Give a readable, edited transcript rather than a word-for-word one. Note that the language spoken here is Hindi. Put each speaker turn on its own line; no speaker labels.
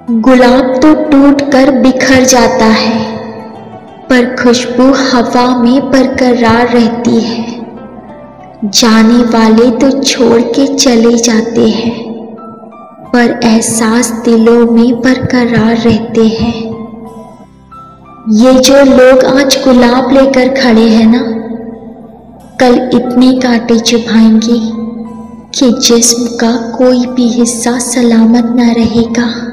गुलाब तो टूट कर बिखर जाता है, पर खुशबू हवा में बरकरार रहती है। जाने वाले तो छोड़ के चले जाते हैं, पर एहसास दिलों में बरकरार रहते हैं। ये जो लोग आज गुलाब लेकर खड़े हैं ना, कल इतने कांटे चुभाएंगे कि जिस्म का कोई भी हिस्सा सलामत न रहेगा।